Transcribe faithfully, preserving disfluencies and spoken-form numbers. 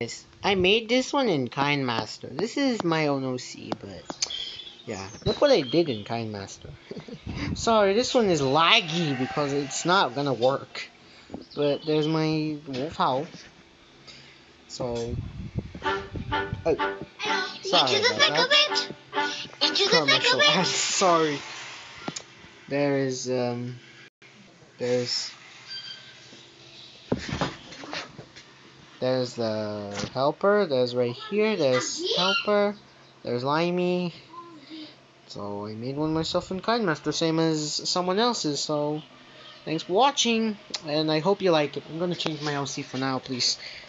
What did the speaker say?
Yes, I made this one in KineMaster. This is my own O C, but yeah, look what I did in KineMaster. Sorry, this one is laggy because it's not gonna work. But there's my wolf howl. So, oh, sorry Into the thick about of that. it. Into the thick Commercial of ad. it. Sorry. There is um, there's there's the helper. There's right here. There's helper. There's Limey. So I made one myself in KineMaster, same as someone else's. So thanks for watching, and I hope you like it. I'm gonna change my O C for now, please.